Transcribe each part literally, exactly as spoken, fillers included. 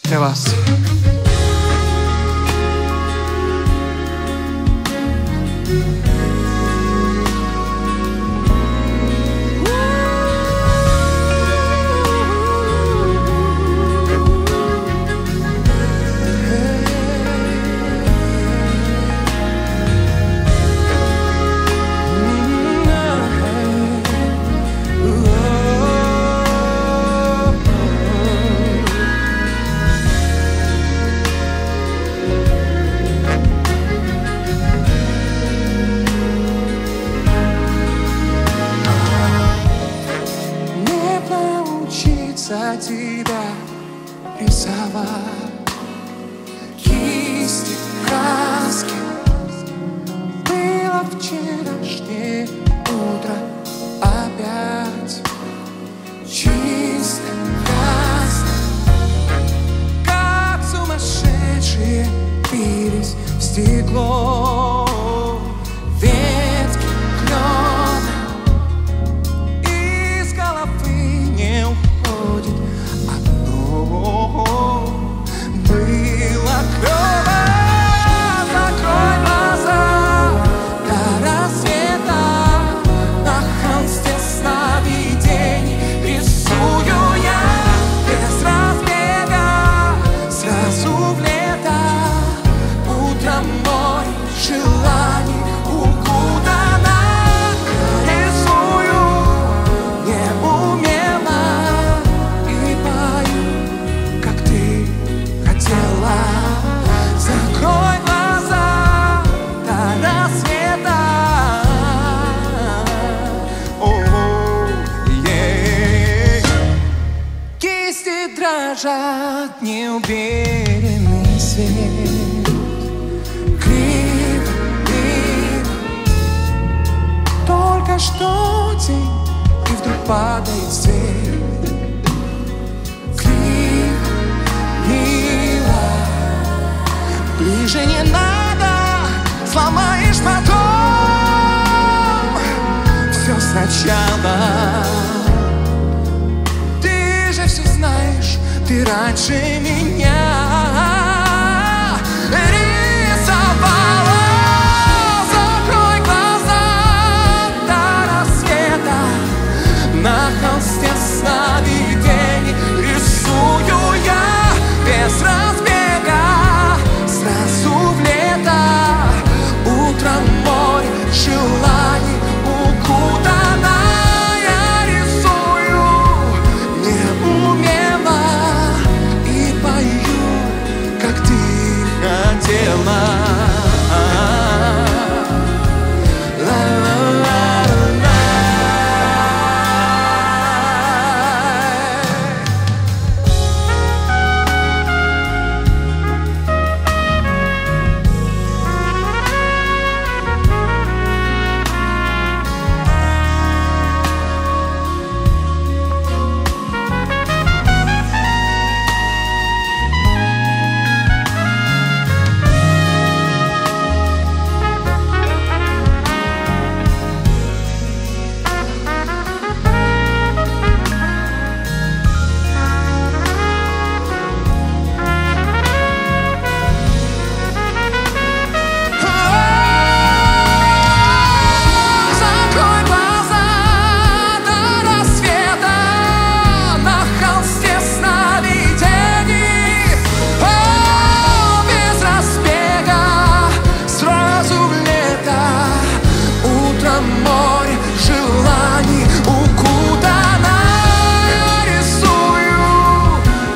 для вас. Тебя рисовать кисти, краски. Было вчерашнее утро опять чисто, ясно, как сумасшедшие бились в стекло ветки клёна. Из головы не уходит было клёво. Закрой глаза до рассвета. На холсте сновидений рисую я без разбега. Сразу в лето, утром море желаний укутано. Рисую неумело и пою, как ты хотела. Закрой глаза до рассвета. Кисти дрожат, неуверенный свет. Криво, криво. Только что день, и вдруг падает свет. Криво, мило. Ближе не надо, сломаешь потом. Все сначала. Ты же все знаешь, ты раньше меня рисовала. Закрой глаза до рассвета. На холсте сновидений рисую я без разбега. Сразу в лето, утром море желаний укутано. Я рисую неумело и пою, как ты хотела.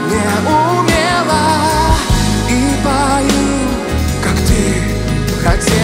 Хотел